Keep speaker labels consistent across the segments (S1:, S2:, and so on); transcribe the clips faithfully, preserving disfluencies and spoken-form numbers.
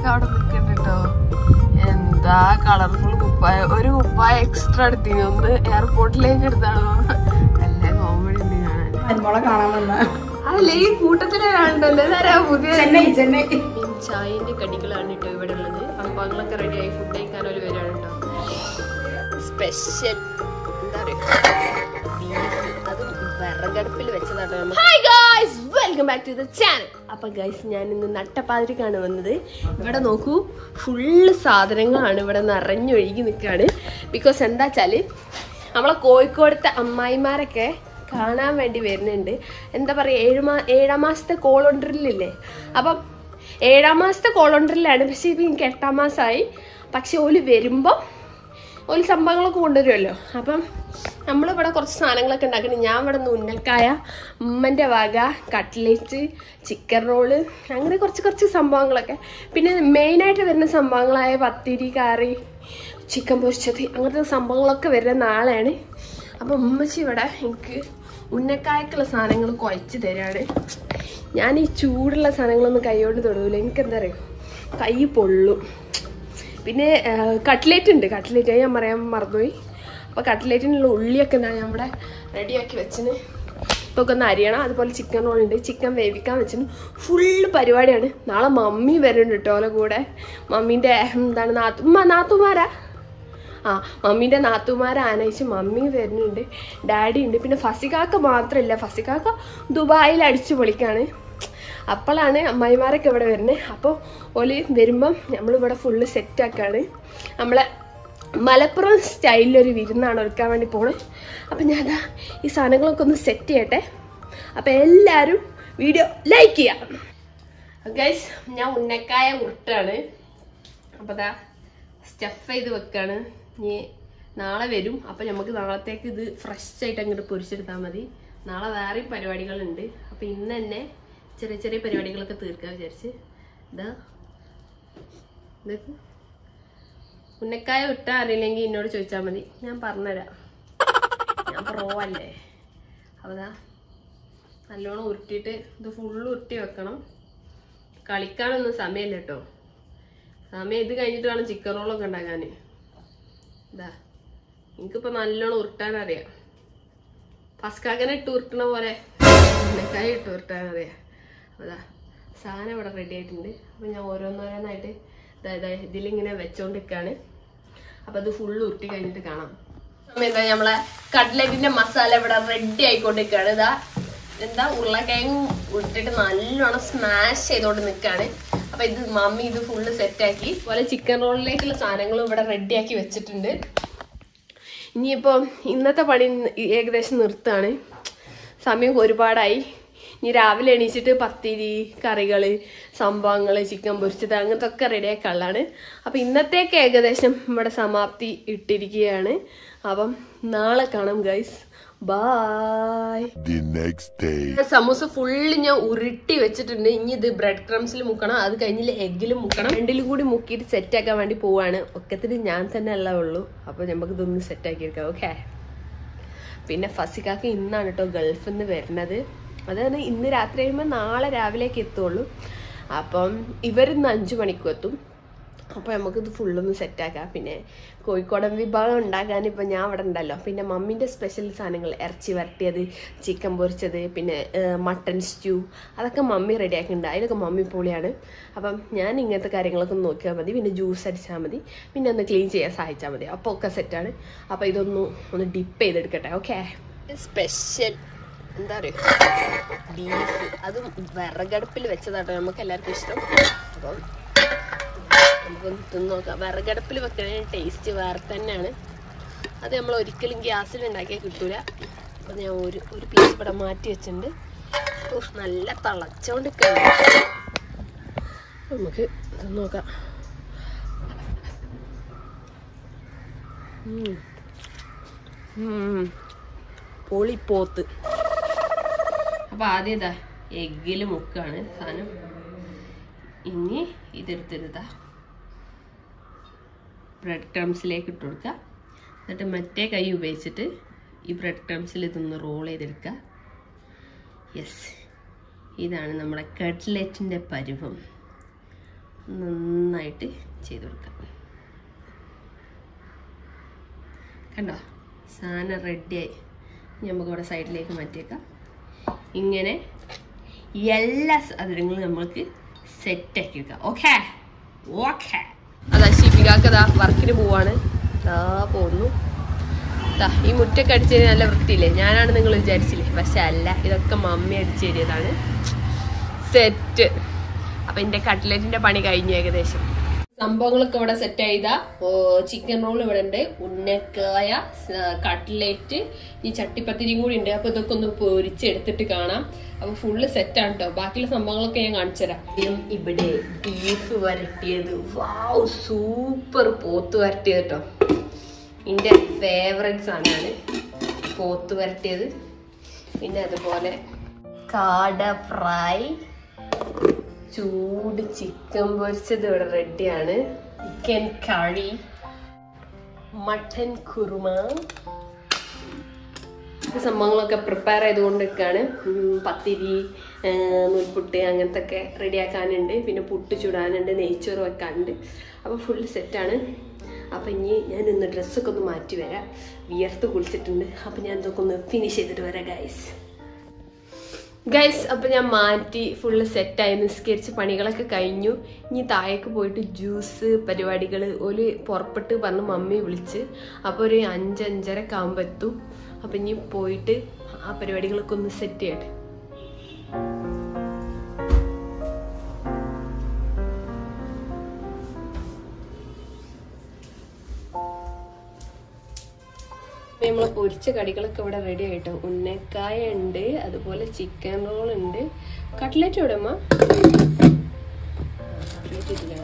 S1: അവിടെ നിൽക്കുന്നുണ്ട് കേട്ടോ. എന്താ കളർഫുൾ കുപ്പായ, ഒരു കുപ്പായ എക്സ്ട്രാ എടുത്തിന്, ഒന്ന് എയർപോർട്ടിലേക്ക് എടുത്താണോ. നല്ല കോമഡി ഉണ്ട് കാണാൻ.
S2: കാണാൻ വന്ന
S1: അതല്ലേ ഈ കൂട്ടത്തിലെ കാണണ്ടല്ലോ. ഇതാരാ പുതിയ
S2: ചെന്നൈ ചെന്നൈ
S1: ചായന്റെ കടികളാണ് കേട്ടോ ഇവിടെ ഉള്ളത്. സംഭവങ്ങളൊക്കെ റെഡിയായി ഫുഡ് കഴിക്കാനൊരു വരാണ് കേട്ടോ. സ്പെഷ്യൽ എന്താ പറയുക, അതും വിറകടുപ്പിൽ വെച്ചതാട്ടോ. Hi guys, welcome back to the channel. അപ്പൊ ഗൈസ്, ഞാൻ ഇന്ന് നട്ടപ്പാതിരിക്കാണ് വന്നത്. ഇവിടെ നോക്കൂ, ഫുള്ള് സാധനങ്ങളാണ് ഇവിടെ നിറഞ്ഞൊഴുകി നിൽക്കുകയാണ്. ബിക്കോസ് എന്താ വെച്ചാല് നമ്മളെ കോഴിക്കോടത്തെ അമ്മായിമാരൊക്കെ കാണാൻ വേണ്ടി വരുന്നുണ്ട്. എന്താ പറയുക, ഏഴ് മാ ഏഴാം മാസത്തെ കോളോണ്ടറിലില്ലേ, അപ്പം ഏഴാം മാസത്തെ കോളോണ്ടറിലാണ്. പക്ഷെ ഇപ്പം എനിക്ക് എട്ടാം മാസമായി. പക്ഷെ ഓല് വരുമ്പോൾ ഓല് സംഭവങ്ങളൊക്കെ കൊണ്ടുവരുമല്ലോ. അപ്പം നമ്മളിവിടെ കുറച്ച് സാധനങ്ങളൊക്കെ ഉണ്ടാക്കണം. ഞാൻ ഇവിടെ നിന്ന് ഉന്നക്കായ, ഉമ്മൻ്റെ വക, കട്ട്ലേറ്റ്, ചിക്കൻ റോള്, അങ്ങനെ കുറച്ച് കുറച്ച് സംഭവങ്ങളൊക്കെ. പിന്നെ മെയിനായിട്ട് വരുന്ന സംഭവങ്ങളായ പത്തിരി, കറി, ചിക്കൻ പൊരിച്ചത്, അങ്ങനത്തെ സംഭവങ്ങളൊക്കെ വരുന്ന നാളെയാണ്. അപ്പം ഉമ്മച്ചി ഇവിടെ എനിക്ക് ഉന്നക്കായക്കുള്ള സാധനങ്ങൾ കുഴച്ച് തരാണ്. ഞാൻ ഈ ചൂടുള്ള സാധനങ്ങളൊന്നും കൈകൊണ്ട് തൊടൂല, എനിക്കെന്താ പറയുക, കൈ പൊള്ളും. പിന്നെ കട്ട്ലേറ്റ് ഉണ്ട്, കട്ട്ലേറ്റ് ഞാൻ പറയാൻ മറന്നുപോയി. അപ്പോൾ കട്ട്ലേറ്റിനുള്ള ഉള്ളിയൊക്കെ എന്താ ഞാൻ ഇവിടെ റെഡിയാക്കി വെച്ചിന്. ഇപ്പോൾ ഒക്കെ ഒന്ന് അരിയണം. അതുപോലെ ചിക്കൻ റോളുണ്ട്, ചിക്കൻ വേവിക്കാൻ വെച്ചിന്. ഫുള്ള് പരിപാടിയാണ്. നാളെ മമ്മി വരുന്നുണ്ട് കേട്ടോ ഓലെ കൂടെ. മമ്മീൻ്റെ എന്താണ് നാത്തു നാത്തുമാരാ ആ മമ്മീൻ്റെ നാത്തുമാരെ ആനയിച്ച് മമ്മി വരുന്നുണ്ട്, ഡാഡി ഉണ്ട്. പിന്നെ ഫസികാക്ക മാത്രമില്ല, ഫസികാക്ക ദുബായിൽ അടിച്ചു പൊളിക്കാണ്. അപ്പോഴാണ് അമ്മായിമാരൊക്കെ ഇവിടെ വരുന്നത്. അപ്പോൾ ഓല് വരുമ്പം നമ്മളിവിടെ ഫുള്ള് സെറ്റാക്കാണ്. നമ്മളെ മലപ്പുറം സ്റ്റൈലിലൊരു വിരുന്നാണ് ഒരുക്കാൻ വേണ്ടി പോണത്. അപ്പം ഞാൻ അതാ ഈ സാധനങ്ങളൊക്കെ ഒന്ന് സെറ്റ് ചെയ്യട്ടെ. അപ്പം എല്ലാവരും വീഡിയോ ലൈക്ക് ചെയ്യാം. ഗൈസ്, ഞാൻ ഉന്നക്കായ ഉരുട്ടാണ്. അപ്പം അതാ സ്റ്റഫ് ചെയ്ത് വെക്കാണ്. ഇനി നാളെ വരും. അപ്പം നമുക്ക് നാളത്തേക്ക് ഇത് ഫ്രഷ് ആയിട്ട് അങ്ങോട്ട് പൊരിച്ചെടുത്താൽ മതി. നാളെ വേറെയും പരിപാടികളുണ്ട്. അപ്പം ഇന്ന് തന്നെ ചെറിയ ചെറിയ പരിപാടികളൊക്കെ തീർക്കാൻ വിചാരിച്ച്. ഇതാ ഇതൊക്കെ ഉന്നക്കായ വിട്ടാൽ അറിയില്ലെങ്കിൽ എന്നോട് ചോദിച്ചാൽ മതി, ഞാൻ പറഞ്ഞുതരാം. ഞാൻ പ്രോ അല്ലേ. അപ്പോൾ ഇതാ നല്ലോണം ഉരുട്ടിയിട്ട് ഇത് ഫുള്ള് ഉരുട്ടി വെക്കണം. കളിക്കാനൊന്നും സമയമില്ല കേട്ടോ. സമയം ഇത് കഴിഞ്ഞിട്ട് വേണം ചിക്കൻ റോളൊക്കെ ഉണ്ടാക്കാൻ. ഇതാ എനിക്കിപ്പോൾ നല്ലോണം ഉരുട്ടാനറിയാം. ഫസ്കാക്കനെ ഇട്ട് ഉരുട്ടണ പോലെ ഉന്നക്കായ ഇട്ട് ഉരുട്ടാനറിയാം. അപ്പോൾ ഇതാ സാധനം ഇവിടെ റെഡി ആയിട്ടുണ്ട്. അപ്പോൾ ഞാൻ ഓരോന്നോരോന്നായിട്ട് അതായത് ഇതിലിങ്ങനെ വെച്ചോണ്ടിരിക്കുകയാണ്. അപ്പോൾ അത് ഫുള്ള് ഉരുട്ടി കഴിഞ്ഞിട്ട് കാണാം. സമയത്ത് നമ്മളെ കട്ട്ലറ്റിൻ്റെ മസാല ഇവിടെ റെഡി ആയിക്കൊണ്ടിരിക്കുകയാണ്. ഇതാ എന്താ ഉരുളക്കിഴങ്ങ് ഇട്ടിട്ട് നല്ലോണം സ്മാഷ് ചെയ്തോണ്ട് നിൽക്കുകയാണ്. അപ്പൊ ഇത് മമ്മി ഇത് ഫുള്ള് സെറ്റാക്കി. അതുപോലെ ചിക്കൻ റോളിലേക്കുള്ള സാധനങ്ങളും ഇവിടെ റെഡിയാക്കി വെച്ചിട്ടുണ്ട്. ഇനിയിപ്പോൾ ഇന്നത്തെ പണി ഏകദേശം നിർത്താണ്. സമയം ഒരുപാടായി. ഇനി രാവിലെ എണീച്ചിട്ട് പത്തിരി, കറികൾ, സംഭവങ്ങൾ, ചിക്കൻ പൊരിച്ചത് അങ്ങനത്തെ ഒക്കെ റെഡിയാക്കാനുള്ളതാണ്. അപ്പം ഇന്നത്തേക്ക് ഏകദേശം ഇവിടെ സമാപ്തി ഇട്ടിരിക്കുകയാണ്. അപ്പം നാളെ കാണാം ഗൈസ്. ബൈ. സമൂസ ഫുള്ള് ഞാൻ ഉരുട്ടി വെച്ചിട്ടുണ്ട്. ഇനി ഇത് ബ്രെഡ് ക്രംസിൽ മുക്കണം, അത് കഴിഞ്ഞില്ല എഗ്ഗിലും മുക്കണം. രണ്ടിലും കൂടി മുക്കിയിട്ട് സെറ്റാക്കാൻ വേണ്ടി പോവാണ്. ഒക്കത്തിന് ഞാൻ തന്നെ അല്ല ഉള്ളൂ. അപ്പോൾ നമുക്ക് ഇതൊന്ന് സെറ്റാക്കി എടുക്കാം. ഓക്കെ. പിന്നെ ഫസിക്കാക്ക് ഇന്നാണ് കേട്ടോ ഗൾഫിൽ നിന്ന് വരുന്നത്. അതാണ് ഇന്ന് രാത്രി കഴിയുമ്പോൾ നാളെ രാവിലേക്ക് എത്തുള്ളൂ. അപ്പം ഇവരിന്ന് അഞ്ചു മണിക്കും എത്തും. അപ്പോൾ നമുക്കിത് ഫുള്ളൊന്ന് സെറ്റാക്കാം. പിന്നെ കോഴിക്കോടൻ വിഭാഗം ഉണ്ടാക്കാൻ ഇപ്പം ഞാൻ അവിടെ ഉണ്ടല്ലോ. പിന്നെ മമ്മീൻ്റെ സ്പെഷ്യൽ സാധനങ്ങൾ, ഇറച്ചി വരട്ടിയത്, ചിക്കൻ പൊരിച്ചത്, പിന്നെ മട്ടൺ സ്റ്റ്യൂ, അതൊക്കെ മമ്മി റെഡിയാക്കിയിട്ടുണ്ട്. അതിലൊക്കെ മമ്മി പൊളിയാണ്. അപ്പം ഞാൻ ഇങ്ങനത്തെ കാര്യങ്ങളൊക്കെ ഒന്ന് നോക്കിയാൽ മതി. പിന്നെ ജ്യൂസ് അടിച്ചാൽ മതി, പിന്നെ ഒന്ന് ക്ലീൻ ചെയ്യാൻ സഹായിച്ചാൽ മതി. അപ്പോൾ ഒക്കെ സെറ്റാണ്. അപ്പോൾ ഇതൊന്ന് ഒന്ന് ഡിപ്പ് ചെയ്തെടുക്കട്ടെ. ഓക്കെ. സ്പെഷ്യൽ എന്താ പറയുക, ബീഫ്, അതും വിറകടുപ്പിൽ വെച്ചതാട്ടോ നമുക്ക് എല്ലാവർക്കും ഇഷ്ടം. അപ്പം നമുക്കൊന്ന് തിന്ന് നോക്കാം. വിറകടുപ്പിൽ വെക്കണ ടേസ്റ്റ് വേറെ തന്നെയാണ്. അത് നമ്മൾ ഒരിക്കലും ഗ്യാസിൽ ഉണ്ടാക്കിയാൽ കിട്ടൂല. അപ്പം ഞാൻ ഒരു ഒരു പീസ് ഇവിടെ മാറ്റി വെച്ചിട്ടുണ്ട്. നല്ല തിളച്ചോണ്ട് നമുക്ക് തിന്ന് നോക്കാം. പൊളിപ്പോത്ത്. അപ്പം ആദ്യം ഇതാ എഗ്ഗിൽ മുക്കാണ് സാധനം. ഇനി ഇതെടുത്തിരുതാ ബ്രെഡ് ക്രംസിലേക്ക് ഇട്ട് കൊടുക്കുക. എന്നിട്ട് മറ്റേ കൈ ഉപയോഗിച്ചിട്ട് ഈ ബ്രെഡ് ക്രംസിൽ ഇതൊന്ന് റോൾ ചെയ്തെടുക്കുക. യെസ്, ഇതാണ് നമ്മുടെ കട്ട്ലറ്റിൻ്റെ പരുവം. നന്നായിട്ട് ചെയ്ത് കൊടുക്കാം. കണ്ടോ, സാധനം റെഡിയായി. നമുക്ക് ഇവിടെ സൈഡിലേക്ക് മാറ്റിയേക്കാം. ഇങ്ങനെ എല്ലാ സാധനങ്ങളും നമ്മൾക്ക് സെറ്റാക്കി വെക്കാം. Okay okay. അതാ ഷിബികാക്കതാ വർക്കിന് പോവാണ്. ആ പോകുന്നു. ഈ മുറ്റൊക്കെ അടിച്ചു കഴിഞ്ഞാൽ നല്ല വൃത്തിയില്ലേ? ഞാനാണ് നിങ്ങൾ വിചാരിച്ചില്ലേ, പക്ഷെ അല്ല, ഇതൊക്കെ മമ്മി അടിച്ചു തരിയതാണ്. സെറ്റ്. അപ്പൊ എന്റെ കട്ട്ലറ്റിന്റെ പണി കഴിഞ്ഞു ഏകദേശം. സംഭവങ്ങളൊക്കെ ഇവിടെ സെറ്റ് ചെയ്താ. ചിക്കൻ റോൾ ഇവിടെ ഉണ്ട്, ഉന്നക്കായ, കട്ട്ലേറ്റ്, ഈ ചട്ടിപ്പത്തിരിയും കൂടി ഉണ്ട്. അപ്പൊ ഇതൊക്കെ ഒന്ന് പൊരിച്ചെടുത്തിട്ട് കാണാം. അപ്പൊ ഫുള്ള് സെറ്റാണ് കേട്ടോ. ബാക്കിയുള്ള സംഭവങ്ങളൊക്കെ ഞാൻ കാണിച്ചു തരാം. ഇവിടെ ബീഫ് വരട്ടിയത്, വാവ് സൂപ്പർ പോത്ത് വരട്ടിയത് കേട്ടോ. എന്റെ ഫേവറേറ്റ് സാധനമാണ് പോത്ത് വരട്ടിയത്. പിന്നെ അതുപോലെ കാട ഫ്രൈ, ചൂട് ചിക്കൻ പൊരിച്ചത് ഇവിടെ റെഡിയാണ്, ചിക്കൻ കറി, മട്ടൻ കുറുമ. സംഭവങ്ങളൊക്കെ പ്രിപ്പയർ ചെയ്തുകൊണ്ടിരിക്കുകയാണ്. പത്തിരി, നൂൽപുട്ട് അങ്ങനത്തെ ഒക്കെ റെഡിയാക്കാനുണ്ട്. പിന്നെ പുട്ട് ചുടാനുണ്ട്, നെയ്ച്ചോറ് വെക്കാനുണ്ട്. അപ്പോൾ ഫുൾ സെറ്റാണ്. അപ്പം ഇനി ഞാനൊന്ന് ഡ്രസ്സൊക്കെ ഒന്ന് മാറ്റി വരാം. വിയർത്ത് കുളിച്ചിട്ടുണ്ട്. അപ്പം ഞാൻ ഇതൊക്കെ ഒന്ന് ഫിനിഷ് ചെയ്തിട്ട് വരാം ഗൈസ്. ഗൈസ് അപ്പം ഞാൻ മാറ്റി ഫുള്ള് സെറ്റായി, നിസ്കരിച്ച് പണികളൊക്കെ കഴിഞ്ഞു. ഇനി താഴേക്ക് പോയിട്ട് ജ്യൂസ് പരിപാടികൾ ഒരു പുറപ്പെട്ട് പറഞ്ഞ് മമ്മി വിളിച്ച്. അപ്പോൾ ഒരു അഞ്ചഞ്ചരക്കെ ആകുമ്പോൾ എത്തും. അപ്പം ഇനി പോയിട്ട് ആ പരിപാടികളൊക്കെ ഒന്ന് സെറ്റ് ചെയ്യട്ടെ. നമ്മള് പൊരിച്ച കടികളൊക്കെ ഇവിടെ റെഡി ആയിട്ടോ. ഉന്നക്കായ ഉണ്ട്, അതുപോലെ ചിക്കൻ റോൾ ഉണ്ട്. കട്ട്ലറ്റ് ഇവിടെ അമ്മ കട്ട്ലറ്റ് ഇതിലാണ്.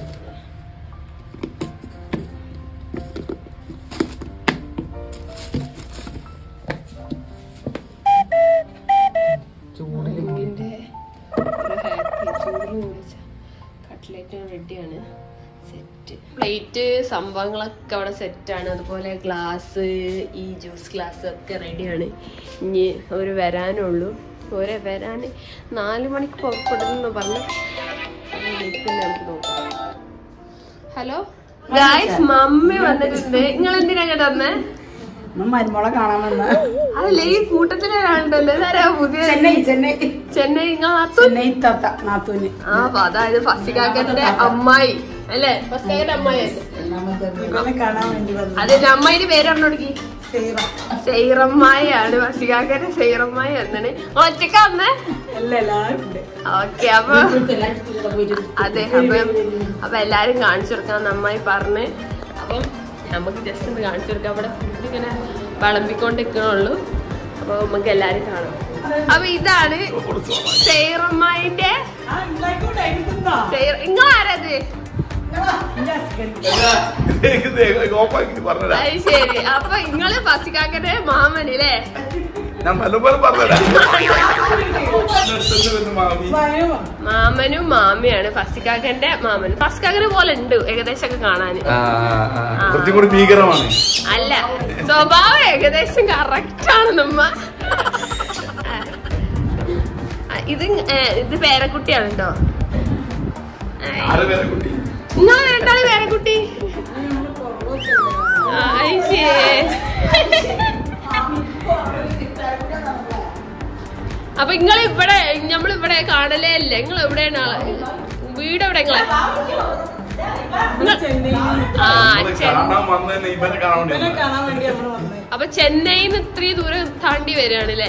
S1: കട്ട്ലറ്റ് റെഡിയാണ്. സെറ്റ് പ്ലേറ്റ് സംഭവങ്ങളൊക്കെ അവിടെ സെറ്റാണ്. അതുപോലെ ഗ്ലാസ്, ഈ ജ്യൂസ് ഗ്ലാസ് ഒക്കെ റെഡിയാണ്. ഇനി ഒരു വരാനുള്ളൂ. ഒരു വരാൻ നാല് മണിക്ക് പുറപ്പെടുന്നു പറഞ്ഞു. നമുക്ക് നോക്കാം. ഹലോ ഗായ്സ്, മമ്മി വന്നിട്ടുണ്ട്. നിങ്ങൾ എന്തിനാ കേട്ടോ വന്നേ?
S2: മരുമോളെ കാണാൻ വന്ന.
S1: അതല്ലേ ഈ കൂട്ടത്തിലെ ഒരാളുണ്ടല്ലോ, പുതിയ
S2: ചെന്നൈ ചെന്നൈ
S1: ചെന്നൈ
S2: ചെന്നൈ താത്ത നാത്തൂന്.
S1: ആ അതായത് ഫസികാക്കന്റെ അമ്മായി അല്ലേ? ഫസികാക്കന്റെ അമ്മായി
S2: കാണാൻ വേണ്ടി വന്നു.
S1: അതിന്റെ അമ്മായിന്റെ പേര് പറഞ്ഞോടുക്കി. സൈറമ്മായാണ് ഫസികാക്കന്റെ. സൈറമ്മായി എന്നാണ്. ഒറ്റക്ക വന്നേ? ഓക്കെ. അപ്പൊ അതെ, അപ്പൊ അപ്പൊ എല്ലാരും കാണിച്ചു കൊടുക്കാൻ അമ്മായി പറഞ്ഞ്. അപ്പം നമുക്ക് ജസ്റ്റ് ഒന്ന് കാണിച്ചു കൊടുക്കാം. അവിടെ ഫുഡ് ഇങ്ങനെ വിളമ്പിക്കൊണ്ടിരിക്കണുള്ളൂ. അപ്പൊ നമുക്ക് എല്ലാരും കാണാം. അപ്പൊ ഇതാണ് സൈറമ്മായിന്റെ. നിങ്ങളാരത്? ശരി. അപ്പൊ നിങ്ങള് ഫസികാക്കന്റെ മാമനില്ലേ? മാമനും മാമിയാണ് ഫസികാക്കന്റെ മാമനും. ഫസികാക്കനെ പോലെ ഉണ്ട് ഏകദേശം ഒക്കെ കാണാന്. അല്ല, സ്വഭാവം ഏകദേശം കറക്റ്റ് ആണ് നമ്മ. ഇത് ഇത് പേരക്കുട്ടിയാണ് കേട്ടോ. നിങ്ങൾ രണ്ടാള് പേരക്കുട്ടി. അപ്പൊ നിങ്ങൾ ഇവിടെ നമ്മളിവിടെ കാണലേ അല്ലേ? നിങ്ങൾ എവിടെയാണ് വീട്? എവിടെ നിങ്ങളെ? അപ്പൊ ചെന്നൈന്ന് ഇത്രയും ദൂരം താണ്ടി വരികയാണല്ലേ?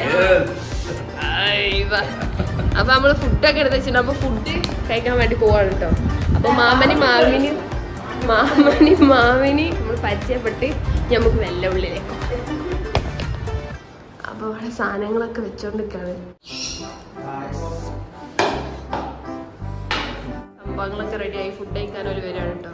S1: അപ്പൊ നമ്മള് ഫുഡൊക്കെ എടുത്ത് വെച്ചിട്ടുണ്ട്. അപ്പൊ ഫുഡ് കഴിക്കാൻ വേണ്ടി പോവാണ് കേട്ടോ. അപ്പൊ മാമനി മാമിനി മാമനി മാമിനി നമ്മൾ പരിചയപ്പെട്ട് നമുക്ക് വെല്ലുള്ളിലേക്ക്. അപ്പൊ അവിടെ സാധനങ്ങളൊക്കെ വെച്ചോണ്ടിരിക്കാണ്. സംഭവങ്ങളൊക്കെ റെഡിയായി ഫുഡ് കഴിക്കാൻ ഒരു വരാണ് കേട്ടോ.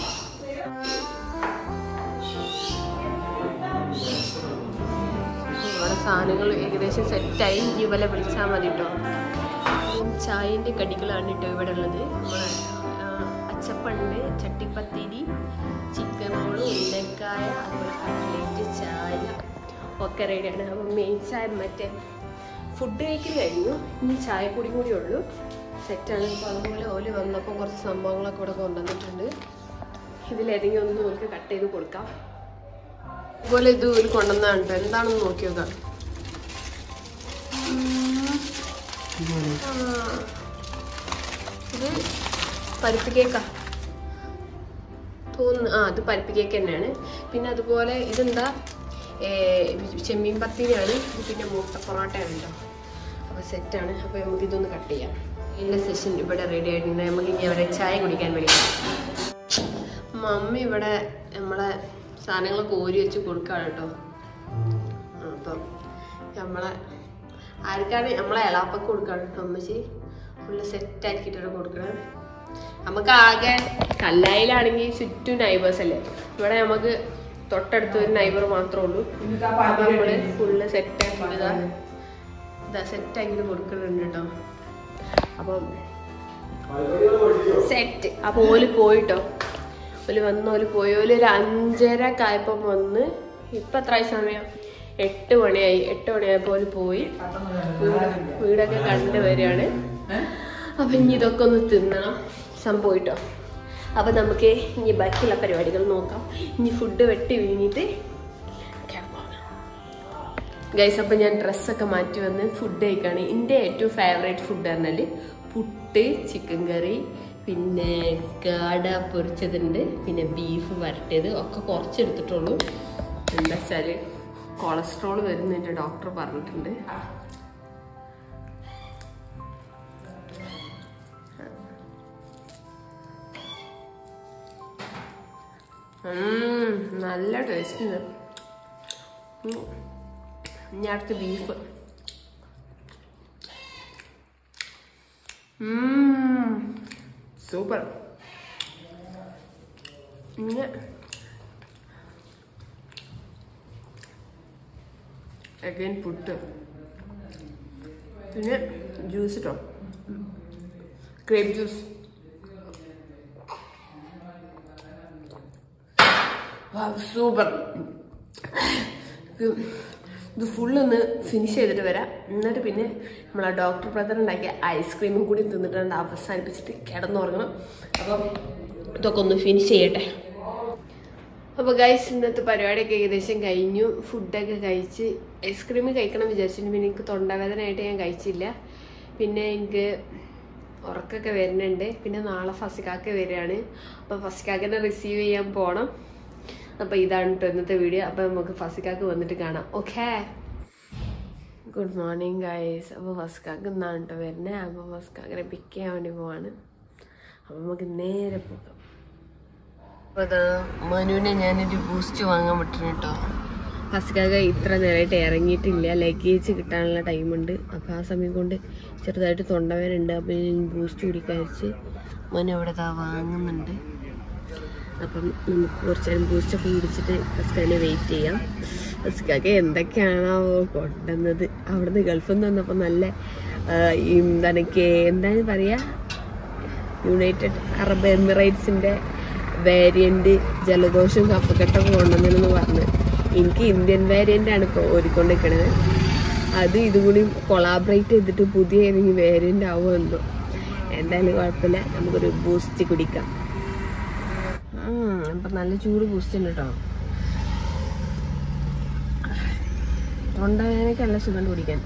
S1: ഇവിടെ സാധനങ്ങൾ ഏകദേശം സെറ്റായി. ഇനി വല്ല വിളിച്ചാൽ മതി കേട്ടോ. ചായന്റെ കടികളാണ് കേട്ടോ ഇവിടെ ഉള്ളത്. നമ്മളെ അച്ചപ്പണ്ട്, ചട്ടിപ്പത്തിരി, ചിക്കൻ റോള്, ഉന്നക്കായ, അതുപോലെ കട്ട്ലേറ്റ്, ചായ ഒക്കെ റെഡിയാണ്. അപ്പം മെയിൻ ചായ മറ്റേ ഫുഡ് കഴിക്കൽ കഴിഞ്ഞു. ഇനി ചായപ്പൊടി കൂടി ഉള്ളൂ. സെറ്റാണ്. അപ്പോൾ അതുപോലെ ഓല് വന്നപ്പോൾ കുറച്ച് സംഭവങ്ങളൊക്കെ ഇവിടെ കൊണ്ടുവന്നിട്ടുണ്ട്. ഇതിലേതെങ്കിലും ഒന്ന് ഓർക്ക് കട്ട് ചെയ്ത് കൊടുക്കാം. അതുപോലെ ഇത് ഒരു കൊണ്ടുവന്നാണ് കേട്ടോ. എന്താണെന്ന് നോക്കി നോക്കാം. ഇത് പരിപ്പ് കേക്കാ തോന്നുന്നു. ആ അത് പരിപ്പ് കേക്ക് തന്നെയാണ്. പിന്നെ അതുപോലെ ഇതെന്താ ചെമ്മീൻ പത്തിരിയാണ്. പിന്നെ മുട്ട പൊറോട്ടയാണ് കേട്ടോ. അപ്പോൾ സെറ്റാണ്. അപ്പോൾ നമുക്ക് ഇതൊന്ന് കട്ട് ചെയ്യാം. എല്ലാ സെഷൻ ഇവിടെ റെഡി ആയിട്ടുണ്ട്. നമുക്ക് ഇനി അവരെ ചായ കുടിക്കാൻ വിളിക്കാം. മമ്മി ഇവിടെ നമ്മളെ സാധനങ്ങൾ കോരി വെച്ച് കൊടുക്കുകയാണ് കേട്ടോ. അപ്പം നമ്മളെ ആർക്കാണ് നമ്മളെ എളാപ്പൊക്കെ കൊടുക്കുകയാണ് കേട്ടോ. അമ്മച്ചി ഫുള്ള് സെറ്റാക്കിയിട്ടാണ് കൊടുക്കണം. നമുക്ക് ആകെ കല്ലായിലാണെങ്കിൽ ചുറ്റും നൈബേഴ്സ് അല്ലേ. ഇവിടെ നമുക്ക് തൊട്ടടുത്ത് ഒരു നൈബർ മാത്രമേ ഉള്ളൂ. അപ്പം നമ്മള് ഫുള്ള് സെറ്റാക്കിയിട്ട് ഇതാ ഇതാ സെറ്റാക്കിയിട്ട് കൊടുക്കുന്നുണ്ട് കേട്ടോ. അപ്പം സെറ്റ്. അപ്പോൾ ഓല് പോയിട്ടോ. ഓല് വന്ന് ഓല് പോയി. ഓല് ഒരു അഞ്ചര കായപ്പം വന്ന് ഇപ്പം എത്ര സമയം എട്ട് മണിയായി. എട്ട് മണിയായപ്പോൾ ഓല് പോയി. വീടൊക്കെ കണ്ടു വരികയാണ്. അപ്പം ഇനി ഇതൊക്കെ ഒന്ന് തിന്നണം സംഭവിട്ടോ. അപ്പം നമുക്ക് ഇനി ബാക്കിയുള്ള പരിപാടികൾ നോക്കാം. ഇനി ഫുഡ് വെട്ടി വീണിട്ട് ഗൈസ്. അപ്പം ഞാൻ ഡ്രസ്സൊക്കെ മാറ്റി വന്ന് ഫുഡ് കഴിക്കുകയാണ്. എൻ്റെ ഏറ്റവും ഫേവറേറ്റ് ഫുഡ് പറഞ്ഞാൽ പുട്ട്, ചിക്കൻ കറി, പിന്നെ കാട പൊരിച്ചതുണ്ട്, പിന്നെ ബീഫ് വരട്ടിയത് ഒക്കെ കുറച്ചെടുത്തിട്ടുള്ളൂ. എന്താ വെച്ചാൽ കൊളസ്ട്രോൾ വരുന്നതിൻ്റെ ഡോക്ടർ പറഞ്ഞിട്ടുണ്ട്. നല്ല ടേസ്റ്റ് ഉണ്ട്. ഇനി അടുത്ത് ബീഫ്. സൂപ്പർ. ഇങ്ങനെ അഗൈൻ പുട്ട്, പിന്നെ ജ്യൂസ് കേട്ടോ, ഗ്രേപ്പ് ജ്യൂസ്. സൂപ്പർ. ഇത് ഫുള്ളൊന്ന് ഫിനിഷ് ചെയ്തിട്ട് വരാം. എന്നിട്ട് പിന്നെ നമ്മളെ ഡോക്ടർ ബ്രദർ ഉണ്ടാക്കിയ ഐസ്ക്രീമും കൂടി തിന്നിട്ടുണ്ട് അവസാനിപ്പിച്ചിട്ട് കിടന്നുറങ്ങണം. അപ്പം ഇതൊക്കെ ഒന്ന് ഫിനിഷ് ചെയ്യട്ടെ. അപ്പോൾ ഗൈസ് ഇന്നത്തെ പരിപാടിയൊക്കെ ഏകദേശം കഴിഞ്ഞു. ഫുഡൊക്കെ കഴിച്ച് ഐസ്ക്രീം കഴിക്കണം വിചാരിച്ചിട്ട് പിന്നെ എനിക്ക് തൊണ്ടവേദനയായിട്ട് ഞാൻ കഴിച്ചില്ല. പിന്നെ എനിക്ക് ഉറക്കൊക്കെ വരുന്നുണ്ട്. പിന്നെ നാളെ ഫസിക്കാക്ക വരികയാണ്. അപ്പോൾ ഫസിക്കാക്കനെ റിസീവ് ചെയ്യാൻ പോകണം. അപ്പോൾ ഇതാണ് കേട്ടോ ഇന്നത്തെ വീഡിയോ. അപ്പോൾ നമുക്ക് ഫസിക്കാക്ക് വന്നിട്ട് കാണാം. Okay, good morning guys. അപ്പോൾ ഫസിക്കാക്ക് ഇന്നാണ് കേട്ടോ വരുന്നത്. അപ്പോൾ ഫസിക്കാക്കിനെ പിക്ക് ചെയ്യാൻ വേണ്ടി പോവാണ്. അപ്പോൾ നമുക്ക് നേരെ പോകാം. അപ്പോൾ അത് മനുവിനെ ഞാനൊരു ബൂസ്റ്റ് വാങ്ങാൻ പറ്റുന്നു കേട്ടോ. ഫസിക്കാക്ക ഇത്ര നേരമായിട്ട് ഇറങ്ങിയിട്ടില്ല. ലഗേജ് കിട്ടാനുള്ള ടൈമുണ്ട്. അപ്പോൾ ആ സമയം കൊണ്ട് ചെറുതായിട്ട് തൊണ്ടവേനുണ്ട്. അപ്പോൾ ഞാൻ ബൂസ്റ്റ് കുടിക്കാൻ വെച്ച് മനു അവിടെ വാങ്ങുന്നുണ്ട്. അപ്പം നമുക്ക് കുറച്ച് നേരം ബൂസ്റ്റൊക്കെ കുടിച്ചിട്ട് ഫസ്റ്റിനെ വെയിറ്റ് ചെയ്യാം. ഫസ്റ്റിക്കൊക്കെ എന്തൊക്കെയാണോ കൊണ്ടുവന്നത്. അവിടുന്ന് ഗൾഫിൽ നിന്ന് വന്നപ്പോൾ നല്ല എന്താണ് എന്താണ് പറയുക, യുണൈറ്റഡ് അറബ് എമിറേറ്റ്സിൻ്റെ വേരിയൻറ്റ് ജലദോഷവും കഫക്കെട്ടൊക്കെ കൊണ്ടുവന്നെന്ന് പറഞ്ഞ്. എനിക്ക് ഇന്ത്യൻ വേരിയൻ്റാണ് ഇപ്പോൾ ഓടിക്കൊണ്ടിരിക്കണത്. അത് ഇതും കൂടി കൊളാബറേറ്റ് ചെയ്തിട്ട് പുതിയ ഏതെങ്കിലും വേരിയൻ്റ് ആവുമോ എന്തോ. എന്തായാലും കുഴപ്പമില്ല, നമുക്കൊരു ബൂസ്റ്റ് കുടിക്കാം. അപ്പം നല്ല ചൂട് ബൂസ്റ്റ് ഉണ്ട് കേട്ടോ. തൊണ്ടവേദനയ്ക്ക് നല്ല സുഖം കുടിക്കാൻ.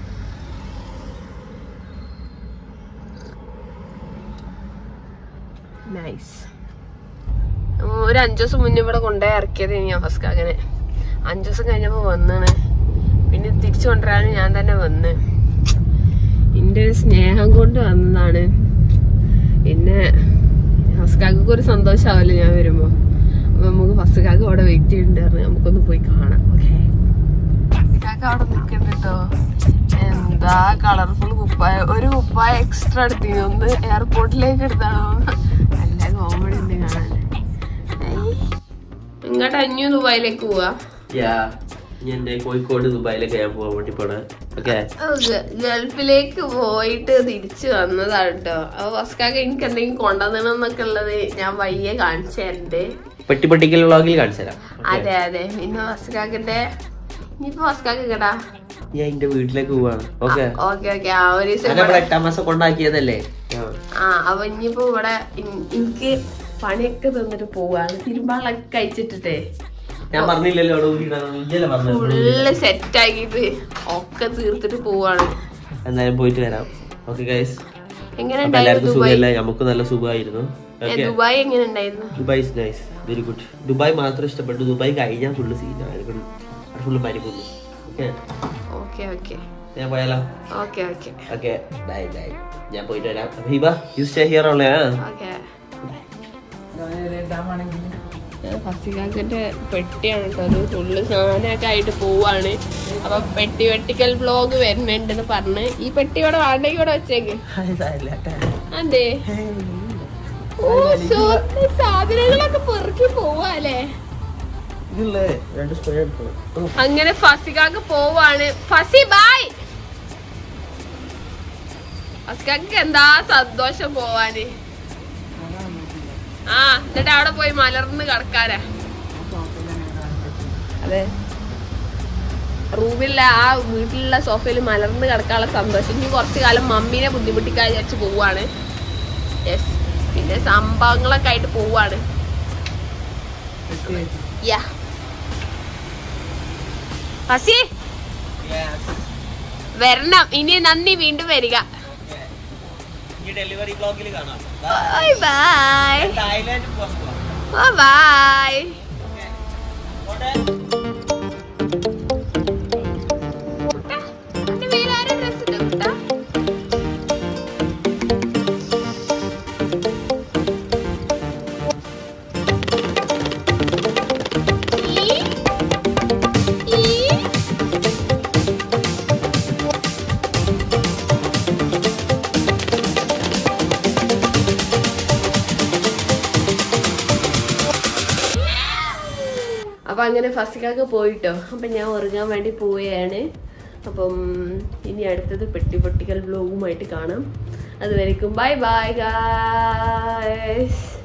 S1: നൈസ്. ഒരു അഞ്ചു ദിവസം മുന്നേ ഇവിടെ കൊണ്ടുപോയി ഇറക്കിയത് ഞാൻ ഫസ്കാകനെ. അഞ്ചു ദിവസം കഴിഞ്ഞപ്പോൾ വന്നാണ്. പിന്നെ തിരിച്ചു കൊണ്ടുവരാൻ ഞാൻ തന്നെ വന്ന്. എൻ്റെ ഒരു സ്നേഹം കൊണ്ട് വന്നതാണ്. പിന്നെ ഫസ്കാക്ക് ഒരു സന്തോഷമാവല്ലോ ഞാൻ വരുമ്പോൾ. അപ്പൊ നമുക്ക് ഫസ്കാക്ക് അവിടെ വെയിറ്റ് ചെയ്യുന്നുണ്ട്. നമുക്കൊന്ന് പോയി കാണാം. ഓക്കെ, ഫസ്കാക്ക് അവിടെ നിൽക്കുന്നുണ്ട് കേട്ടോ. എന്താ കളർഫുൾ കുപ്പായ. ഒരു കുപ്പായ എക്സ്ട്രാ എടുത്തിന്. ഒന്ന് എയർപോർട്ടിലേക്ക് എടുത്താണോ. നല്ല കോമഡി ഉണ്ട് കാണാൻ. ഇങ്ങോട്ട് അഞ്ഞു ദുബായിലേക്ക് പോവാ.
S3: കോഴിക്കോട് ദുബായിലേക്ക് ഞാൻ പോവാൻ വേണ്ടി പോണേ.
S1: ഗൾഫിലേക്ക് പോയിട്ട് തിരിച്ചു വന്നതാണ് കേട്ടോ. അപ്പൊ ഫസ്കാക്ക് എനിക്ക് എന്തെങ്കിലും കൊണ്ടുവന്നൊക്കെ ഉള്ളത് ഞാൻ വയ്യെ കാണിച്ചു തരണ്ടേ.
S3: പെട്ടി പെട്ടിക്കൽ വ്ളോഗിൽ കാണിച്ചു തരാം.
S1: അതെ അതെ. പിന്നെ ഫസ്കാക്കിന്റെ ഇനിയിപ്പോ ഫസ്കാക്ക് കേട്ടാ
S3: ഞാൻ എന്റെ വീട്ടിലേക്ക് പോവാണ്. ഓക്കെ
S1: ഓക്കെ ഓക്കെ ആ ഒരു ദിവസം
S3: ഇവിടെ എട്ടാം മാസം കൊണ്ടാക്കിയതല്ലേ.
S1: ആ അപ്പൊ ഇനിയിപ്പോ ഇവിടെ എനിക്ക് പണിയൊക്കെ തന്നിട്ട് പോവാണ്. തിരുമ്പാളൊക്കെ കഴിച്ചിട്ടേ
S3: ഞാൻ പറഞ്ഞില്ലല്ലോ
S1: ഫുള്ള് സെറ്റ് ആക്കിട്ട് ഒക്കെ തീർത്തിട്ട് പോവാണ്.
S3: എന്തായാലും പോയിട്ട് വരാം. ഓക്കെ ഗൈസ്,
S1: എങ്ങനെ
S3: എല്ലാവർക്കും സുഖമല്ലേ? നമുക്ക് നല്ല സുഖമായിരുന്നു.
S1: ദുബായ് എങ്ങനെ ഉണ്ടായിരുന്നു?
S3: Dubai is nice, very good. Dubai മാത്രം ഇഷ്ടപ്പെട്ടു. ദുബായ് കഴിഞ്ഞാൽ ഫുള്ള് സീനായിരിക്കും, ഫുള്ള് മരിക്കുന്നു. ഓക്കെ
S1: ഓക്കെ ഓക്കെ
S3: ഞാൻ പോയാലോ?
S1: Okay okay
S3: okay bye bye. ഞാൻ പോയിട്ട് വരാം. Hiba you stay here only.
S1: Okay ഫസികാക്കിന്റെ പെട്ടിയാണ് കേട്ടോ അത്. ഫുള്ള് സാധനമൊക്കെ ആയിട്ട് പോവാണ്. അപ്പൊ പെട്ടി വെട്ടിക്കൽ വ്ലോഗ് വരുന്നുണ്ടെന്ന് പറഞ്ഞ് ഈ പെട്ടി ഇവിടെ വേണ്ടെങ്കിൽ ഇവിടെ വെച്ചേക്ക്. അതെ ഓ സാധനങ്ങളൊക്കെ പെറുക്കി പോവാല്ലേ. അങ്ങനെ ഫസികാക്ക് പോവാണ്. Fuzzy bye. ഫസികാക്ക് എന്താ സന്തോഷം പോവാന്. ആ എന്നിട്ട് അവിടെ പോയി മലർന്ന് കിടക്കാരാ. അതെ റൂമിലുള്ള ആ വീട്ടിലുള്ള സോഫയിൽ മലർന്ന് കിടക്കാനുള്ള സന്തോഷം. ഇനി കുറച്ചു കാലം മമ്മീനെ ബുദ്ധിമുട്ടിക്കാൻ വിചാരിച്ച് പോവാണ്. യെസ്, പിന്നെ സംഭവങ്ങളൊക്കെ ആയിട്ട് പോവാണ്. യാ ഫസി വരണം. ഇനി നന്ദി വീണ്ടും വരിക.
S3: ഡെലിവറി ബ്ലോഗിൽ കാണാം.
S1: ബൈ ബൈ
S3: തായ്ലാൻഡ് പോവാൻ
S1: ബൈ ബൈ. അപ്പൊ അങ്ങനെ ഫസിക്കാക്ക് പോയിട്ടോ. അപ്പൊ ഞാൻ ഉറങ്ങാൻ വേണ്ടി പോവുകയാണ്. അപ്പം ഇനി അടുത്തത് പെട്ടി പൊട്ടിക്കൽ വ്ലോഗുമായിട്ട് കാണാം. അതുവരെക്കും ബൈ ബൈ ഗായ്സ്.